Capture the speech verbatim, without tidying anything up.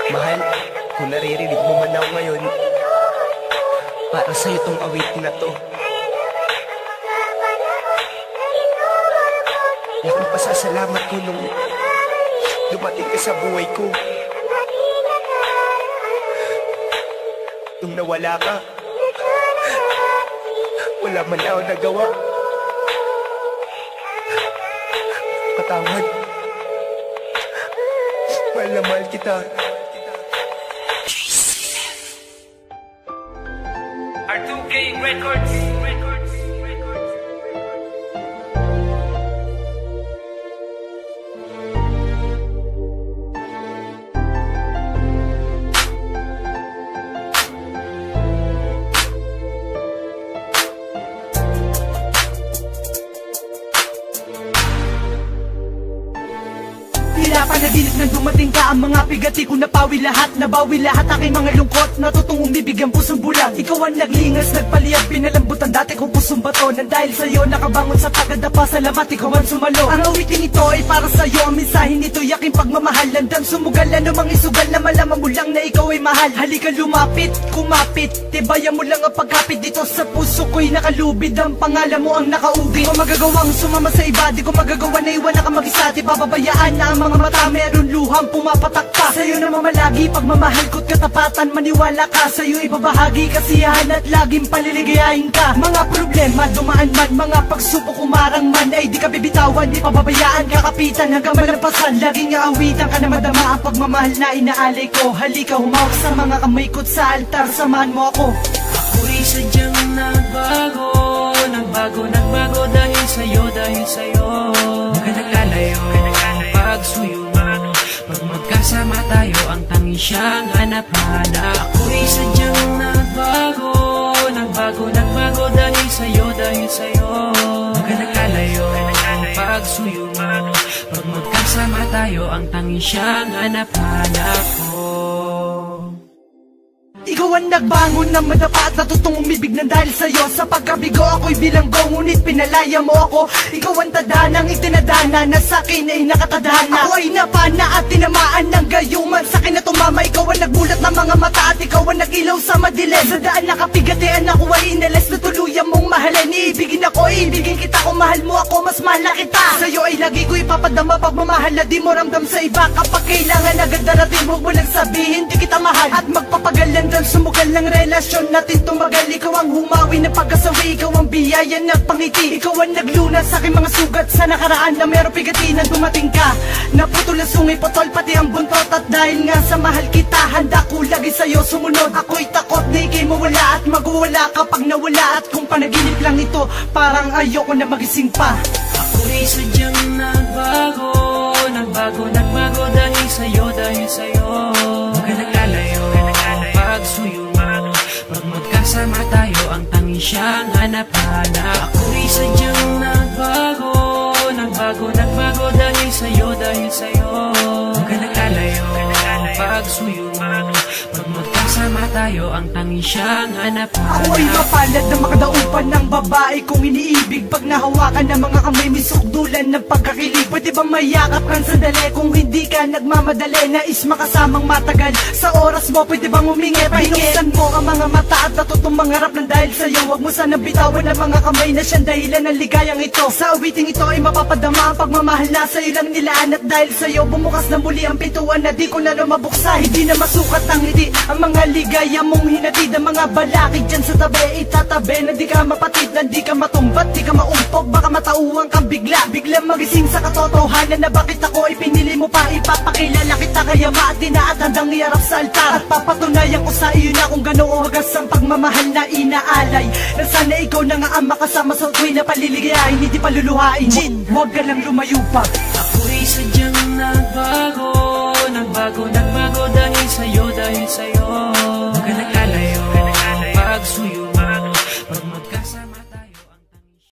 Mahal, kung naririnig mo man ako ngayon, para sa'yo tong awit na to. Laking pasasalamat ko nung dumating ka sa buhay ko. Nung nawala ka, wala man ako nagawa. Patawad. Mahal na mahal kita. R two K Records. Records. Records. Tila panaginip nang dumating ka. Ang mga pigati ko napawi lahat, nabawi lahat aking mga lungkot. Natutong umibig ang pusong bulag. Ikaw ang naglingas, nagpaliyag, pinalambutan dati kong pusong bato. Nang dahil sa'yo nakabangon sa tagadapa, salamat ikaw ang sumalo. Ang awitin ito ay para sa'yo, ang mensahe nito yaking pagmamahal. Landang sumugal na namang isugal na malaman mo lang na ikaw ay mahal. Halika lumapit, kumapit, tibayan mo lang ang pagkapit. Dito sa puso ko'y nakalubid, ang pangalan mo ang nakaubi. Di ko magagawang sumama sa iba, di ko magagawa na iwan na ka mag-isa. Di bababayaan na ang mga mata, meron luhang pumapatak pa. Sa'yo na mamalagi, pagmamahal ko't katapatan. Maniwala ka, sa'yo ibabahagi kasiyahan at laging paliligayahin ka. Mga problema dumaan man, mga pagsubok umarang man, ay di ka bibitawan, di pababayaan, kakapitan hanggang malampasan. Laging aawitan ka na madama ang pagmamahal na inaalay ko. Halika humawak sa mga kamay ko't sa altar, samahan mo ako. Ako'y sadyang nagbago, nagbago, nagbago dahil sa'yo, dahil sa'yo. Huwag ka naglalayo, pagsuyo mo. Pag magkasama tayo, ang tanging siyang hanap-hanap. Ako'y sadyang nagbago, nagbago, nagbago dahil sa'yo, dahil sa'yo. Huwag ka naglalayo, pagsuyo mo. Pag magkasama tayo, ang tanging siyang hanap-hanap ko. Ikaw ang nagbangon ng madapa at natutong umibig ng dahil sa'yo. Sa pagkabigo ako'y bilanggo, ngunit pinalaya mo ako. Ikaw ang tadanang itinadana na sa'kin ay nakatadhana. Ako ay napana at tinamaan ng gayuman, sa'kin na tumama. Ikaw ang nagbulat ng mga mata at ikaw ang nagilaw sa madilim. Sa daan nakapigatian ako ay inalis na tuluyan mong mahalin. Iibigin ako, iibigin kita, kung mahal mo ako, mas mahal na kita. Sa'yo ay lagi ko'y papadama pagmamahal na di mo ramdam sa iba. Kapag kailangan agad darating, huwag mo lang sabihin di kita mahal. At magpapagalan sumugal ng relasyon natin tumagal. Ikaw ang humawi na pagkasawi, ikaw ang biyaya na pangiti. Ikaw ang naglunas sa aking mga sugat sa nakaraan na meron pigati na dumating ka. Naputol ang sungay, potol pati ang buntot. At dahil nga sa mahal kita, handa ko lagi sa'yo sumunod. Ako'y takot na ikay mawala at magwawala kapag nawala. At kung panaginip lang ito, parang ayoko na magising pa. Ako'y sadyang nagbago, nagbago, nagbago dahil sa'yo, dahil sa'yo. Huwag ka naglalayo, pagsuyo mo. Pag magkasama tayo, ang tanging siyang hanap-hanap. Ako'y sadyang nagbago, nagbago, nagbago dahil sa'yo, dahil sa'yo. Huwag ka naglalayo, pagsuyo mo. Pag magkasama tayo, ang tanging siyang hanap-hanap. Ako ay mapalad na makadaupan ng babae kong iniibig. Pag nahawakan ng mga kamay, may sukdulan ng pagkakilig. Pwede ba mayakap kang sandali kung hindi ka nagmamadali? Nais makasamang matagal sa oras mo, pwede bang humingi? Pahinuksan mo ang mga mata at natutong mangarap ng dahil sa'yo. Huwag mo sana bitawan ang mga kamay na siyang dahilan ng ligayang ito. Sa awiting ito ay mapapadama ang pagmamahal na sa'yo lang nilaan. At dahil sa'yo bumukas na muli ang pintuan na di ko na mabuksa. Hindi na masukat ang ngiti, ang mga ligaya mong hinatid. Ang mga balakid dyan sa tabi, itatabi na di ka mapatid, na di ka matumbat, di ka maumpog. Baka matauhan kang bigla, bigla magising sa katotohanan na bakit ako ay pinili mo pa. Ipapakilala kita kaya maatin na at handang iarap sa altar. At papatunayan ko sa iyo na kung gano'ng wagas ang pagmamahal na inaalay. Na sana ikaw na nga ang makasama sa tuwing na paliligayahin, hindi paluluhain. Jin, huwag ka lang lumayo pa. Ako'y sadyang nag